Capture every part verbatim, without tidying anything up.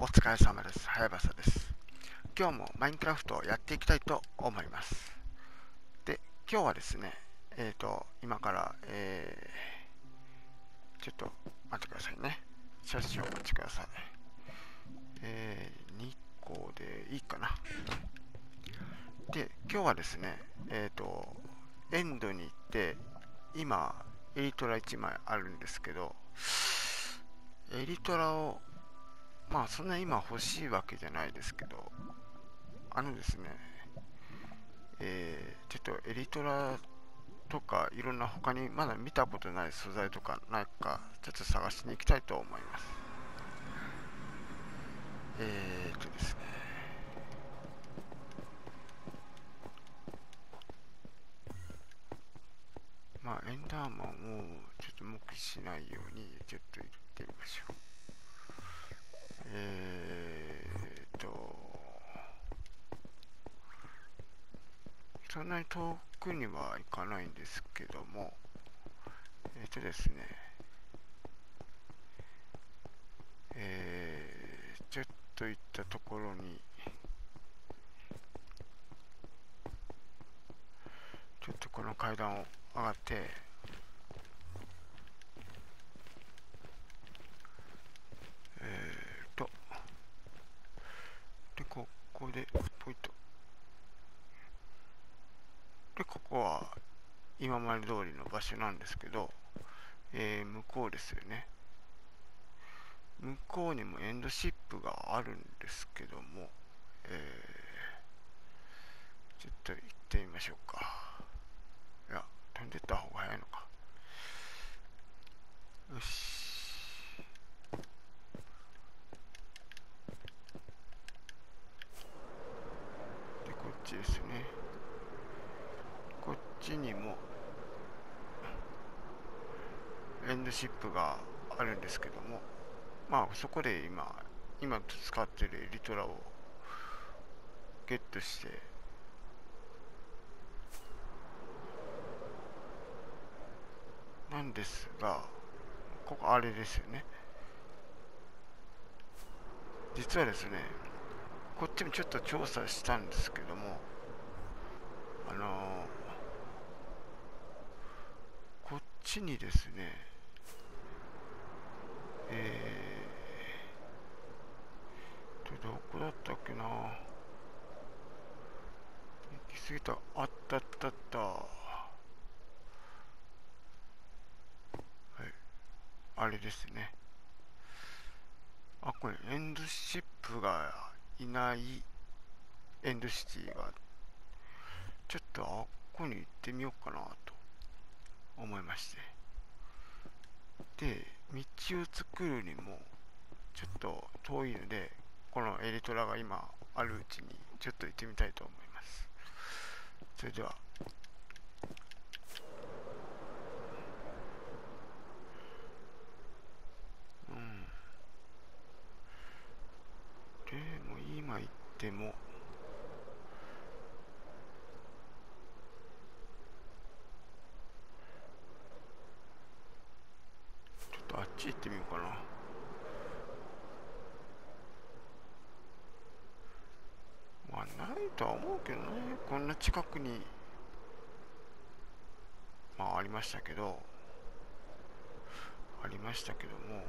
お疲れ様です。はやばさです。今日もマインクラフトをやっていきたいと思います。で、今日はですね、えっ、ー、と、今から、えー、ちょっと待ってくださいね。少々お待ちください。えー、にこでいいかな。で、今日はですね、えっ、ー、と、エンドに行って、今、エリトラいちまいあるんですけど、エリトラを、まあそんな今欲しいわけじゃないですけど、あのですね、えー、ちょっとエリトラとかいろんな他にまだ見たことない素材とかないかちょっと探しに行きたいと思います。えーとですね、まあエンダーマンをちょっと目視しないようにちょっと行ってみましょう。えーと、そんなに遠くには行かないんですけども、えーとですね、えー、ちょっと行ったところに、ちょっとこの階段を上がって、えーと、で、ここで、ポイント。で、ここは今まで通りの場所なんですけど、えー、向こうですよね。向こうにもエンドシップがあるんですけども、えー、ちょっと行ってみましょうか。いや、飛んでった方が早いのか。よし。で、こっちですね。こっちにもエンドシップがあるんですけども、まあそこで今、今使ってるエリトラをゲットして、なんですが、ここあれですよね。実はですね、こっちもちょっと調査したんですけども、あのーこっちにですね、えーと、どこだったっけな、行き過ぎた、あったあったあった、はい、あれですね。あ、これ、エンドシップがいないエンドシティが、ちょっとあっこに行ってみようかなと思いまして。で、道を作るにも、ちょっと遠いので、このエリトラが今あるうちにちょっと行ってみたいと思います。それでは、うん。でも今行っても、ちょっとあっち行ってみようかな。まあないとは思うけどね。こんな近くに、まあありましたけど、ありましたけども、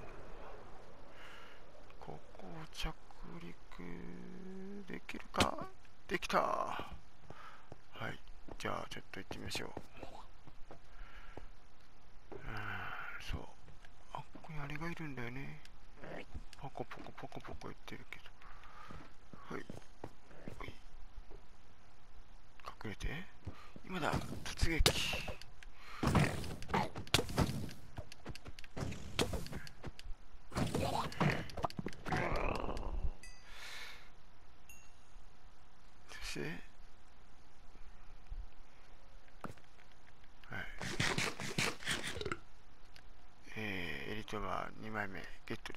ここを着陸できるか。できた。はい。じゃあちょっと行ってみましょう。うーん、そう。あっこにあれがいるんだよね。ポコポコポコポコ言ってるけど。はい。はい、隠れて。今だ。突撃。そして、はい。えー、エリトラにまいめゲットです。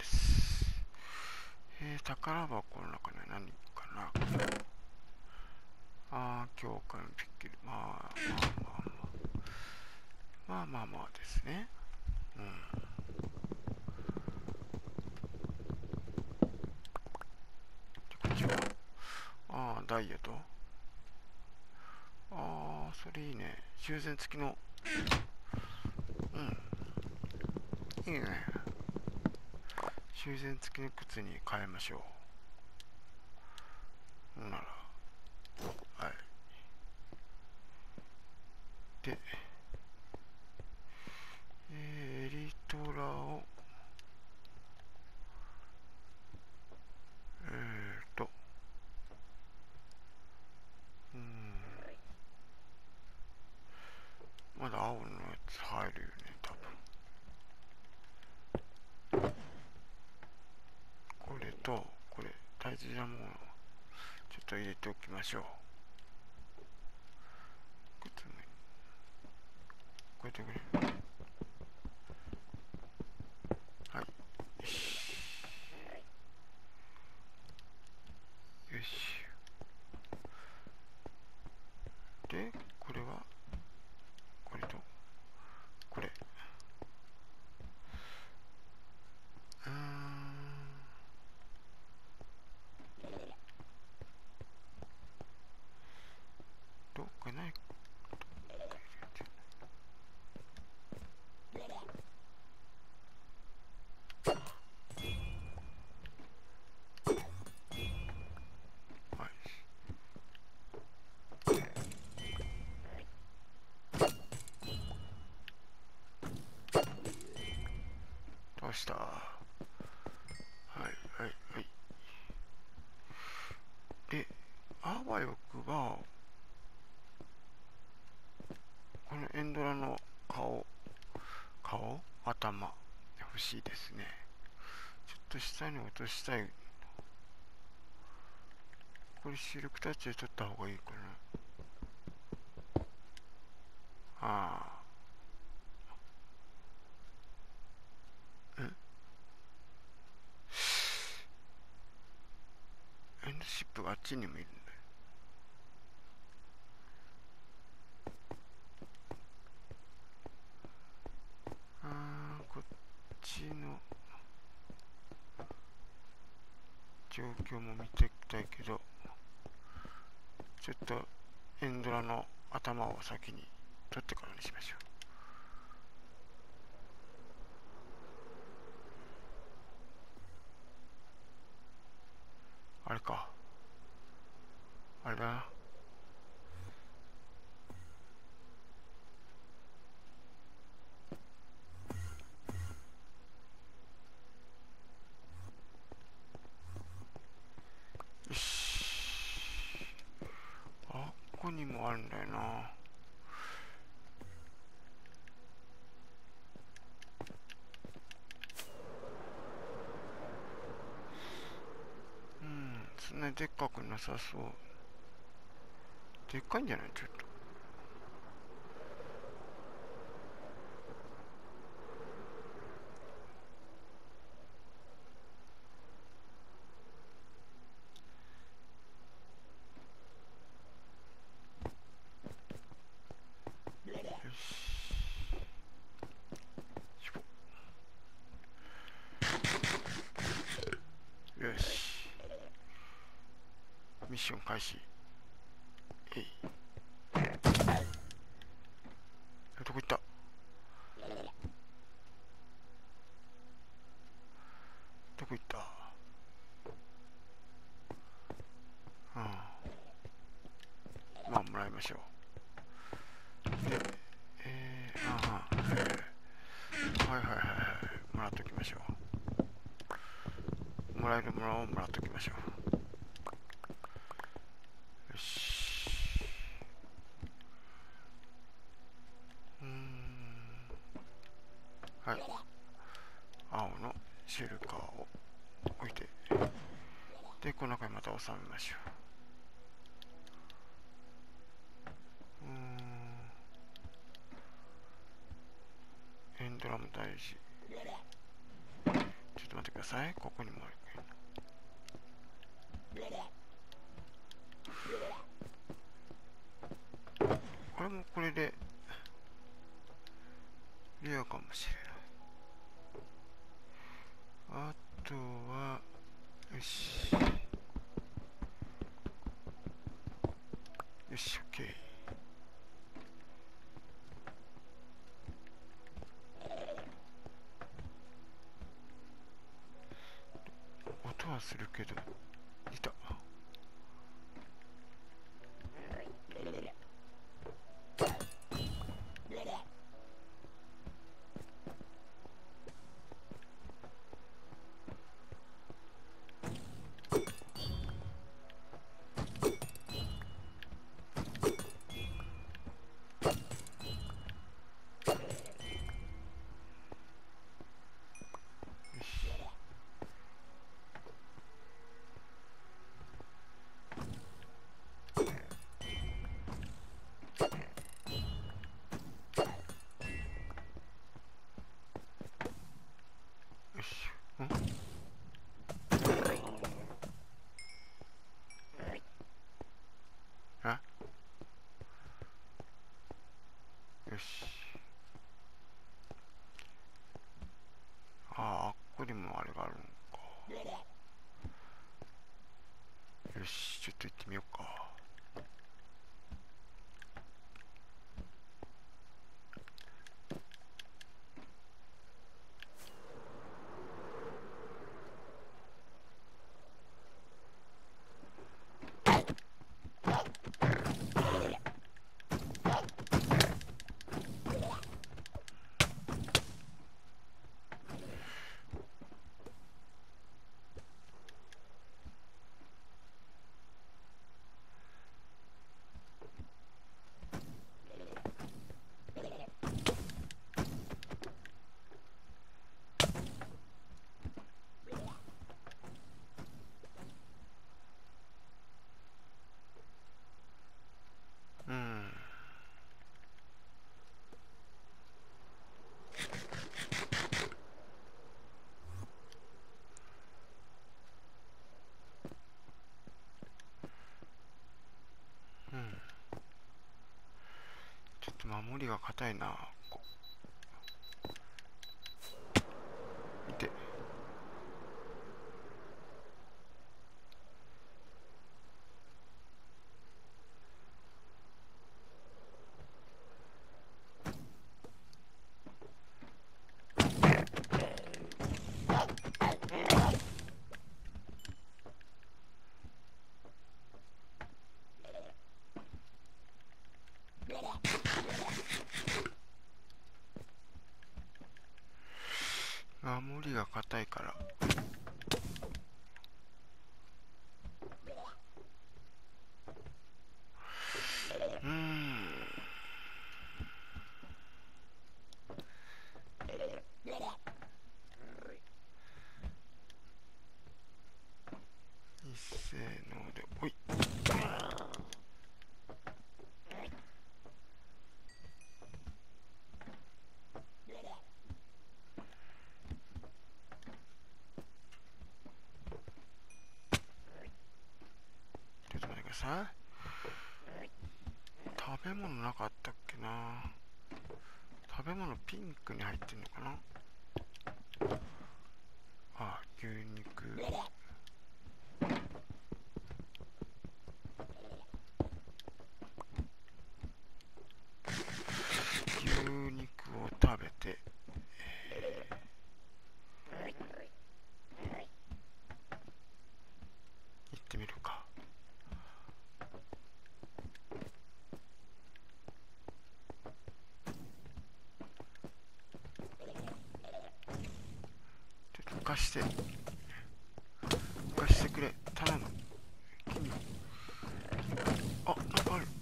えー、宝箱の中には何かな。あー、教科のピッケル。まあまあまあまあ。まあまあまあですね。うん。 ダイヤと、ああ、それいいね。修繕付きの、うん、いいね。修繕付きの靴に変えましょう。なら、はい。で、えー、エリトラを、えーと、うーん、まだ青のやつ入るよね、多分。これと、これ、大事なものをちょっと入れておきましょう。靴ね、こうやってくれ。はい。よし。よし。で、これは、これと、これ。うーん。どっかないか。はい。どうした？はいはいはい。で、あわよくば、このエンドラの顔、顔頭、欲しいですね。ちょっと下に落としたい。これシルクタッチで取った方がいいかな。ああ。んエンドシップがあっちにもいるんだよ。あー、こっちの状況も見ていきたいけど、ちょっとエンドラの頭を先に取ってからにしましょう。あれか。あれだな。よし。あ、ここにもあるんだよな。うん、そんなにでっかくなさそう。でっかいんじゃない？ちょっと。よし。よし。ミッション開始。えい。どこ行った？どこ行った？うん。まあ、もらいましょう。で、えー、あは、えー、はいはいはいはい。もらっときましょう。もらえるものをもらっときましょう。よし。うーん。はい。青のシェルカーを置いて、で、この中にまた収めましょう。うーん。エンドラも大事。ちょっと待ってください。ここにもある。これもこれでレアかもしれない。あとは、よし。 よし、オッケー。音はするけど、いた。よし。んあよし。ああ、あっこにもあれがあるのか。よし、ちょっと行ってみようか。うん。うん。ちょっと守りが硬いな。こで、守りが硬いから。うーん。一斉ので、おい。ちょっと待ってください。食べ物なかったっけな。食べ物ピンクに入ってんのかな。あ、牛肉。牛肉を食べて、行ってみるか。ちょっと貸して。貸してくれ。頼む。君。あ、なんかある。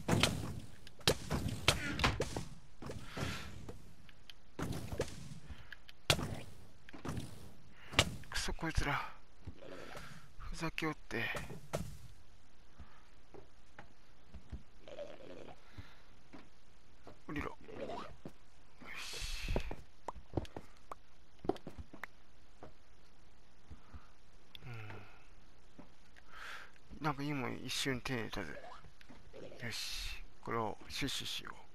くそこいつら。ふざけおって。降りろ。よし。うん。なんかいいもん一瞬手に入れたぜ。よし。これをシュッシュしよう。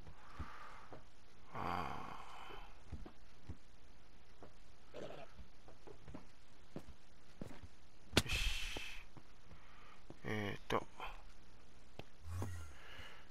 あー。よし。えーと。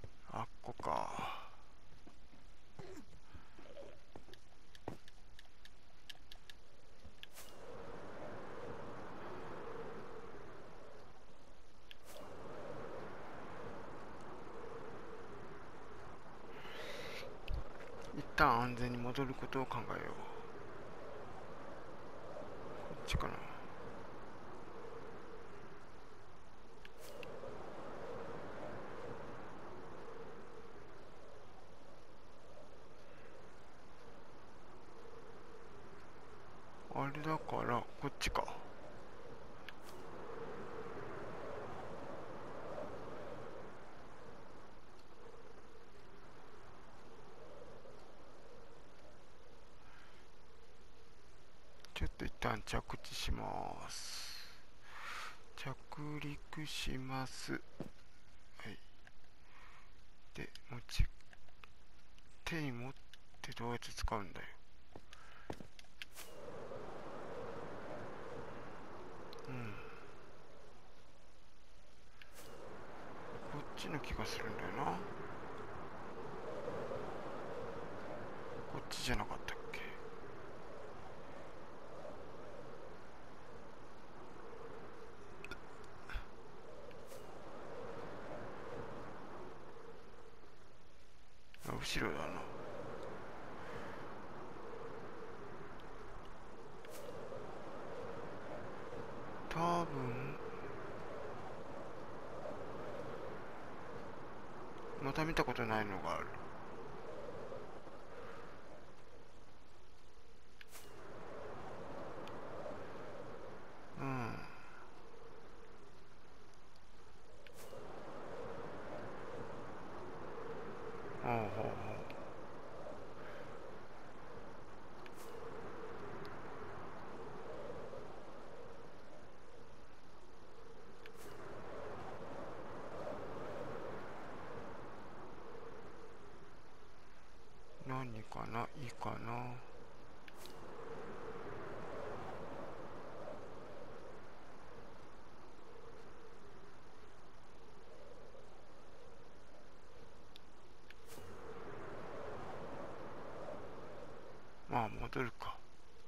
旦安全に戻ることを考えよう。こっちかな。あれだからこっちか。ちょっと一旦着地します。着陸します。はい。で、持ち、手に持ってどうやって使うんだよ。うん。こっちの気がするんだよな。こっちじゃなかったっけ。後ろだな。多分また見たことないのがある。うん。ほうほうほう。何かな、いいかな。まあ戻るか。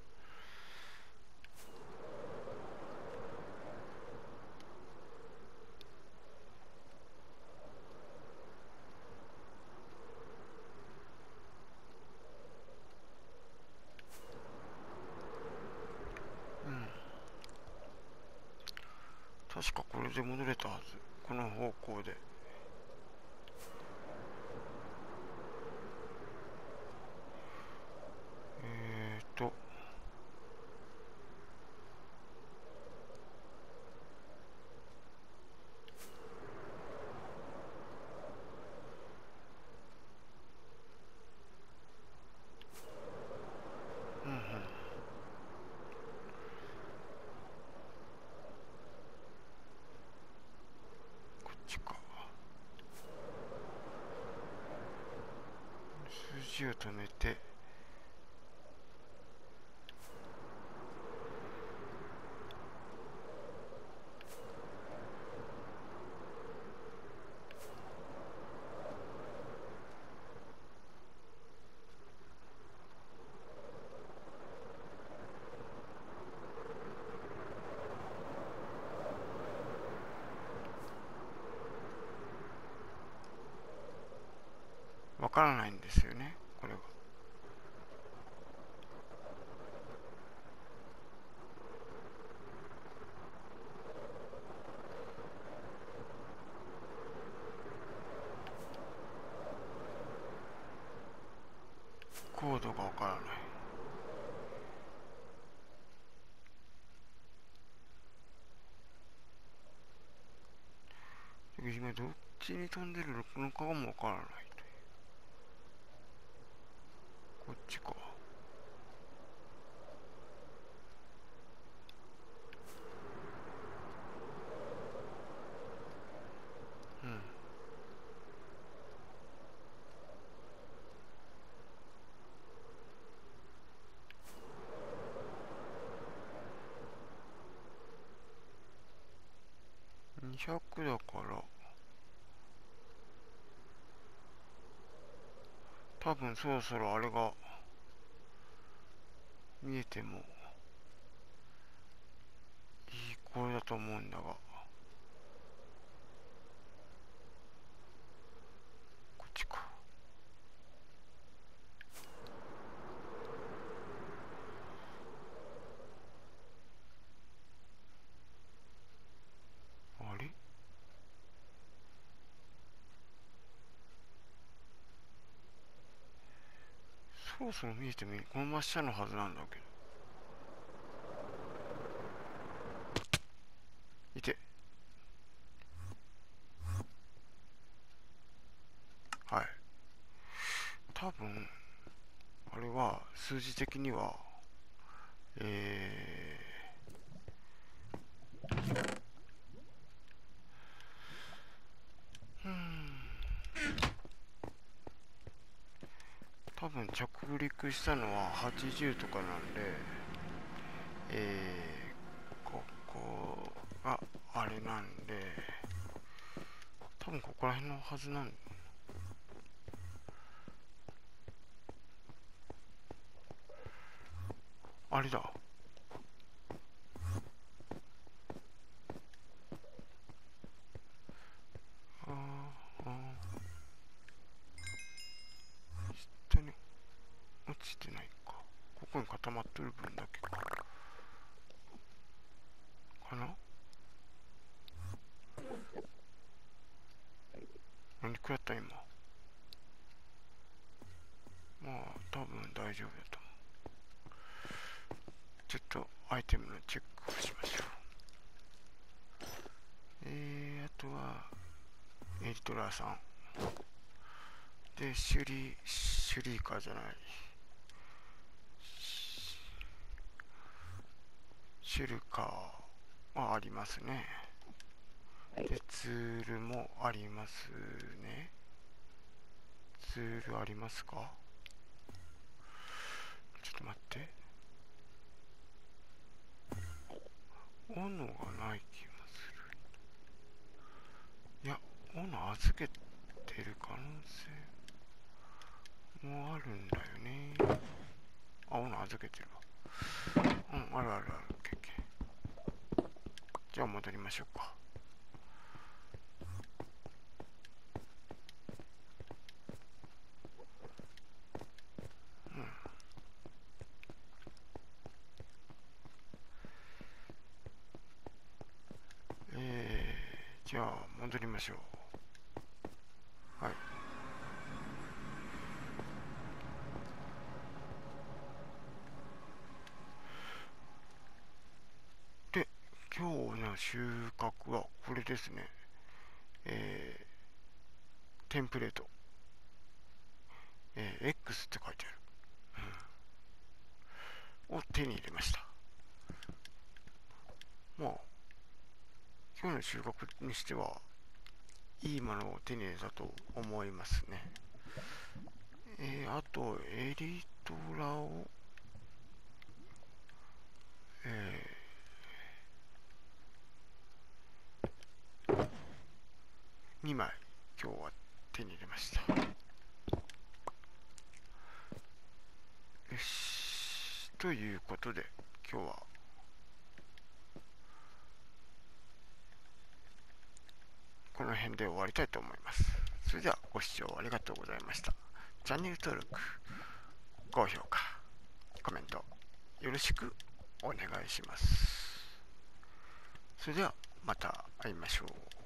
うん。確かこれで戻れたはず。この方向で。えーと。うんうん。こっちか。数字を止めて。わからないんですよね、これが。コードがわからない。今どっちに飛んでるのかもわからない。こっちか。うん。にひゃくだから多分そろそろあれが見えてもいい声だと思うんだが、こっちか。 そろそろ見えてもいい。この真下のはずなんだけど。いて。はい。多分、あれは数字的には、えー、うーん、多分着陸したのははちじゅうとかなんで、えー、ここがあれなんで、多分ここら辺のはずなん。あれだ。あーあー、下に落ちてないか。ここに固まっとる分だけか。かな。何食らった今。まあ、多分大丈夫だと思う。ちょっとアイテムのチェックをしましょう。えー、あとは、エリトラーさん。で、シュリー、シュリーカーじゃない。シュルカーはありますね。で、ツールもありますね。ツールありますか？ちょっと待って。斧がない気がする。いや、斧預けてる可能性もあるんだよね。あ、斧預けてるわ。うん、あるあるある。オッケーオッケー。じゃあ戻りましょうか。うん。えー、じゃあ戻りましょう。はい。で、今日の収穫はこれですね。えー、テンプレート。えー、X って書いてある。うん、を手に入れました。まあ、今日の収穫にしては、いいものを手に入れたと思いますね。えー、あと、エリトラを、えー、にまい、今日は手に入れました。よし。ということで、今日は、この辺で終わりたいと思います。それでは、ご視聴ありがとうございました。チャンネル登録、高評価、コメント、よろしくお願いします。それでは、また会いましょう。